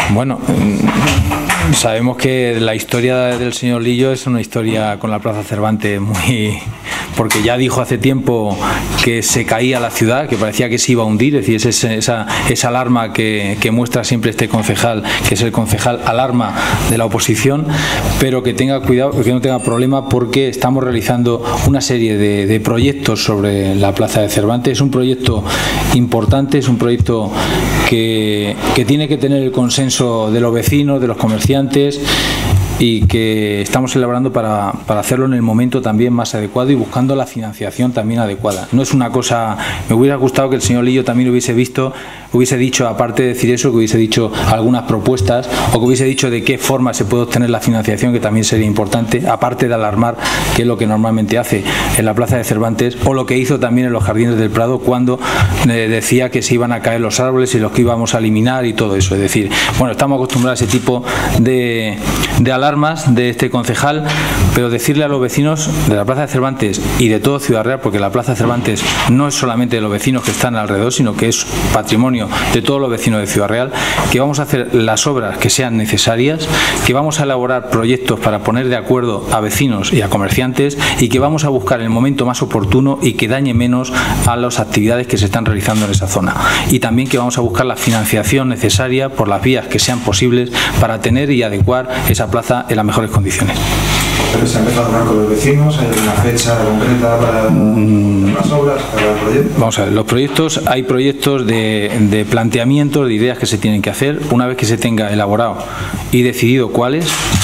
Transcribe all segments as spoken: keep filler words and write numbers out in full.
Bueno, sabemos que la historia del señor Lillo es una historia con la Plaza Cervantes muy... porque ya dijo hace tiempo que se caía la ciudad, que parecía que se iba a hundir, es decir, es esa, esa alarma que, que muestra siempre este concejal, que es el concejal alarma de la oposición, pero que tenga cuidado, que no tenga problema, porque estamos realizando una serie de, de proyectos sobre la Plaza de Cervantes. Es un proyecto importante, es un proyecto que, que tiene que tener el consenso de los vecinos, de los comerciantes, y que estamos elaborando para, para hacerlo en el momento también más adecuado y buscando la financiación también adecuada. No es una cosa... Me hubiera gustado que el señor Lillo también hubiese visto, hubiese dicho, aparte de decir eso, que hubiese dicho algunas propuestas, o que hubiese dicho de qué forma se puede obtener la financiación, que también sería importante, aparte de alarmar, que es lo que normalmente hace en la Plaza de Cervantes, o lo que hizo también en los Jardines del Prado, cuando eh, decía que se iban a caer los árboles y los que íbamos a eliminar y todo eso. Es decir, bueno, estamos acostumbrados a ese tipo de, de alarmas de este concejal, pero decirle a los vecinos de la Plaza de Cervantes y de todo Ciudad Real, porque la Plaza de Cervantes no es solamente de los vecinos que están alrededor, sino que es patrimonio de todos los vecinos de Ciudad Real, que vamos a hacer las obras que sean necesarias, que vamos a elaborar proyectos para poner de acuerdo a vecinos y a comerciantes, y que vamos a buscar el momento más oportuno y que dañe menos a las actividades que se están realizando en esa zona, y también que vamos a buscar la financiación necesaria por las vías que sean posibles para tener y adecuar esa plaza en las mejores condiciones. ¿Pero se ha empezado a hablar con los vecinos? ¿Hay una fecha concreta para mm. las obras, para el proyecto? Vamos a ver, los proyectos, hay proyectos de, de planteamientos, de ideas que se tienen que hacer. Una vez que se tenga elaborado y decidido cuáles,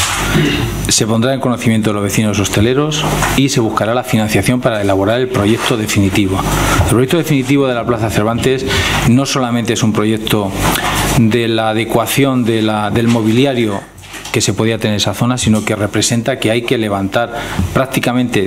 se pondrá en conocimiento de los vecinos hosteleros y se buscará la financiación para elaborar el proyecto definitivo. El proyecto definitivo de la Plaza Cervantes no solamente es un proyecto de la adecuación de la, del mobiliario que se podía tener en esa zona, sino que representa que hay que levantar prácticamente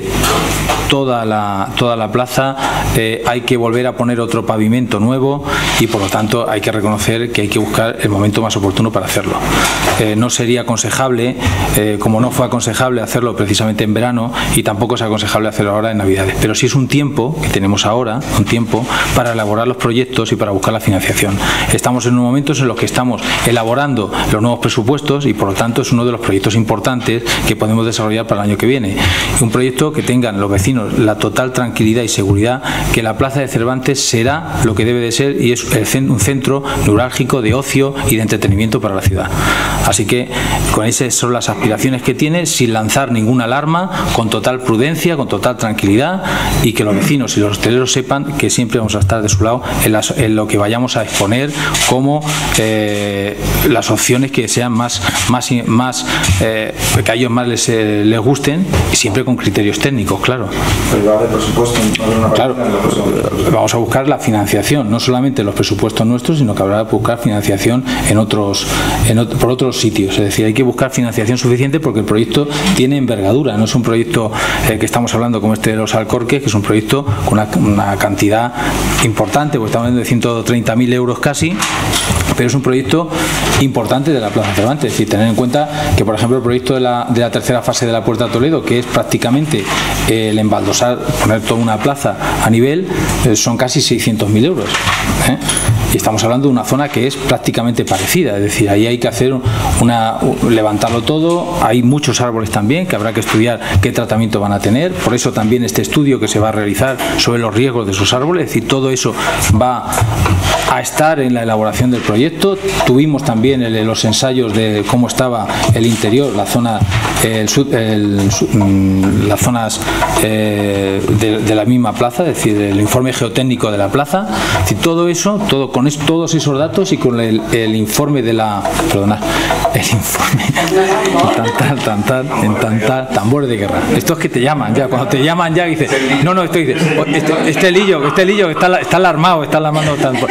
toda la, toda la plaza, eh, hay que volver a poner otro pavimento nuevo, y por lo tanto hay que reconocer que hay que buscar el momento más oportuno para hacerlo. Eh, no sería aconsejable, eh, como no fue aconsejable hacerlo precisamente en verano, y tampoco es aconsejable hacerlo ahora en Navidades, pero sí es un tiempo que tenemos ahora, un tiempo para elaborar los proyectos y para buscar la financiación. Estamos en unos momentos en los que estamos elaborando los nuevos presupuestos, y por lo tanto es uno de los proyectos importantes que podemos desarrollar para el año que viene. Un proyecto que tengan los vecinos la total tranquilidad y seguridad que la Plaza de Cervantes será lo que debe de ser, y es un centro neurálgico de ocio y de entretenimiento para la ciudad. Así que con esas son las aspiraciones que tiene, sin lanzar ninguna alarma, con total prudencia, con total tranquilidad, y que los vecinos y los hosteleros sepan que siempre vamos a estar de su lado en, las, en lo que vayamos a exponer como eh, las opciones que sean más, más, más eh, que a ellos más les, eh, les gusten, y siempre con criterios técnicos, claro. Pero va a haber presupuesto, va a haber una claro, vamos a buscar la financiación, no solamente los presupuestos nuestros, sino que habrá que buscar financiación en otros, en otro, por otros sitios. Es decir, hay que buscar financiación suficiente, porque el proyecto tiene envergadura, no es un proyecto eh, que estamos hablando como este de los Alcorques, que es un proyecto con una, una cantidad importante, porque estamos hablando de ciento treinta mil euros casi, pero es un proyecto importante de la Plaza Cervantes. Es decir, tener en cuenta que, por ejemplo, el proyecto de la, de la tercera fase de la Puerta Toledo, que es prácticamente eh, el embaldosar, poner toda una plaza a nivel, eh, son casi seiscientos mil euros. ¿eh? Y estamos hablando de una zona que es prácticamente parecida, es decir, ahí hay que hacer una, levantarlo todo, hay muchos árboles también que habrá que estudiar qué tratamiento van a tener, por eso también este estudio que se va a realizar sobre los riesgos de esos árboles, es decir, todo eso va a estar en la elaboración del proyecto. Tuvimos también el, los ensayos de cómo estaba el interior, la zona, el, el, las zonas eh, de, de la misma plaza, es decir, el informe geotécnico de la plaza, es decir, todo eso, todo con es, todos esos datos, y con el, el informe de la, perdona, el informe, tantal, tantal, en tantal, tambores de guerra. Esto es que te llaman ya, cuando te llaman ya dices, no, no, estoy, este, este Lillo, este Lillo está, está alarmado, está alarmando tanto.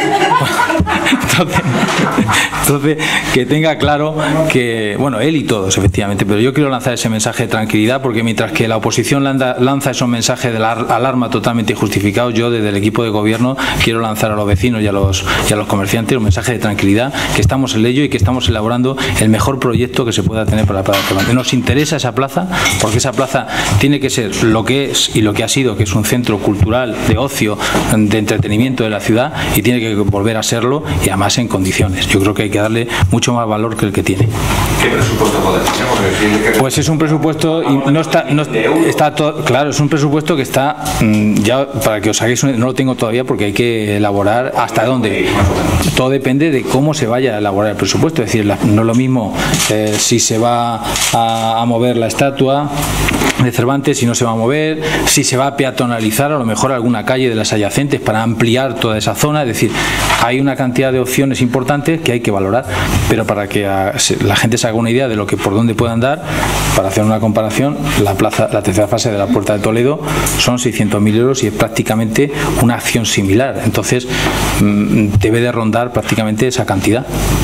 Entonces, entonces, que tenga claro que, bueno, él y todos, efectivamente, pero yo quiero lanzar ese mensaje de tranquilidad, porque mientras que la oposición lanza, lanza esos mensajes de la alarma totalmente injustificados, yo desde el equipo de gobierno quiero lanzar a los vecinos y a los, y a los comerciantes un mensaje de tranquilidad, que estamos en ello y que estamos elaborando el mejor proyecto que se pueda tener para la Plaza de Cervantes. Nos interesa esa plaza, porque esa plaza tiene que ser lo que es y lo que ha sido, que es un centro cultural, de ocio, de entretenimiento de la ciudad, y tiene que volver a serlo, y además en condiciones. Yo creo que hay que que darle mucho más valor que el que tiene. ¿Qué presupuesto puede tener? Pues es un presupuesto y no está, no está todo, claro, es un presupuesto que está ya, para que os hagáis, no lo tengo todavía porque hay que elaborar hasta dónde. Todo depende de cómo se vaya a elaborar el presupuesto, es decir, no es lo mismo eh, si se va a, a mover la estatua de Cervantes, si no se va a mover, si se va a peatonalizar a lo mejor alguna calle de las adyacentes para ampliar toda esa zona, es decir, hay una cantidad de opciones importantes que hay que valorar, pero para que a, la gente se haga una idea de lo que por dónde puede andar, para hacer una comparación, la plaza, la tercera fase de la Puerta de Toledo son seiscientos mil euros y es prácticamente una acción similar, entonces mmm, debe de rondar prácticamente esa cantidad.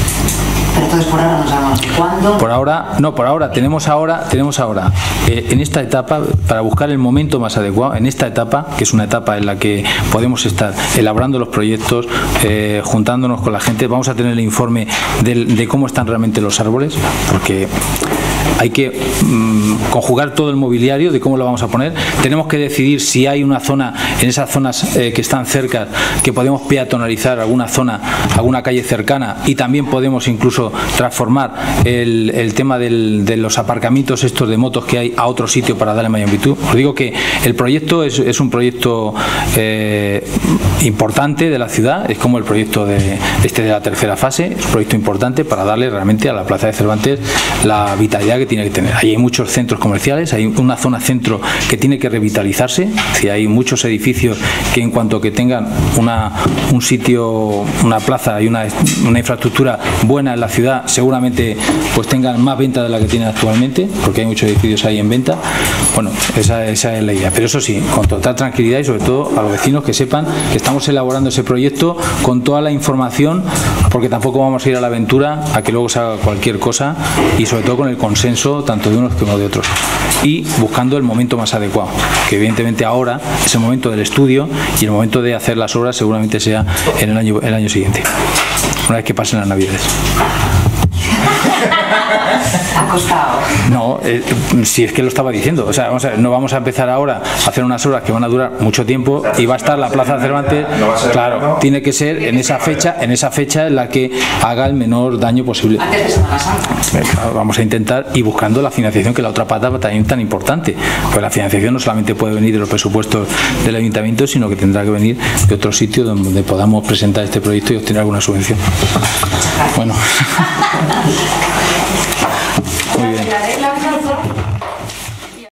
Pero entonces por ahora no sabemos cuándo. Por ahora, no, por ahora tenemos ahora, tenemos ahora eh, en esta etapa, para buscar el momento más adecuado, en esta etapa, que es una etapa en la que podemos estar elaborando los proyectos, eh, juntándonos con la gente, vamos a tener el informe de, de cómo están realmente los árboles, porque hay que mmm, conjugar todo el mobiliario de cómo lo vamos a poner. Tenemos que decidir si hay una zona, en esas zonas eh, que están cerca, que podemos peatonalizar alguna zona, alguna calle cercana, y también podemos incluso transformar el, el tema del, de los aparcamientos estos de motos que hay a otro sitio para darle mayor amplitud. Os digo que el proyecto es, es un proyecto eh, importante de la ciudad, es como el proyecto de, este de la tercera fase, es un proyecto importante para darle realmente a la Plaza de Cervantes la vitalidad que tiene que tener. Ahí hay muchos centros comerciales, hay una zona centro que tiene que revitalizarse, si hay muchos edificios que en cuanto que tengan una, un sitio, una plaza y una, una infraestructura buena en la ciudad, seguramente pues tengan más venta de la que tienen actualmente, porque hay muchos edificios ahí en venta. Bueno, esa, esa es la idea, pero eso sí, con total tranquilidad y sobre todo a los vecinos que sepan que estamos elaborando ese proyecto con toda la información, porque tampoco vamos a ir a la aventura a que luego se haga cualquier cosa, y sobre todo con el consenso tanto de unos como de otros, y buscando el momento más adecuado, que evidentemente ahora es el momento del estudio y el momento de hacer las obras seguramente sea en el año, el año siguiente, una vez que pasen las navidades. Ha costado. No, eh, si es que lo estaba diciendo, o sea, vamos a ver, no vamos a empezar ahora a hacer unas obras que van a durar mucho tiempo y va a estar la Plaza de Cervantes, claro, tiene que ser en esa fecha, en esa fecha en la que haga el menor daño posible. Antes de Semana Santa. Claro, vamos a intentar, y buscando la financiación, que es la otra pata también tan importante, pues la financiación no solamente puede venir de los presupuestos del ayuntamiento, sino que tendrá que venir de otro sitio donde podamos presentar este proyecto y obtener alguna subvención. Bueno.